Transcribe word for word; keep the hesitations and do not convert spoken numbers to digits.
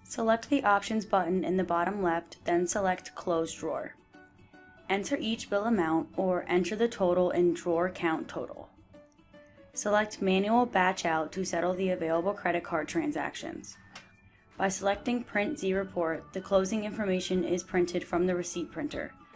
Select the Options button in the bottom left, then select Close Drawer. Enter each bill amount or enter the total in Drawer Count Total. Select Manual Batch Out to settle the available credit card transactions. By selecting Print Z Report, the closing information is printed from the receipt printer.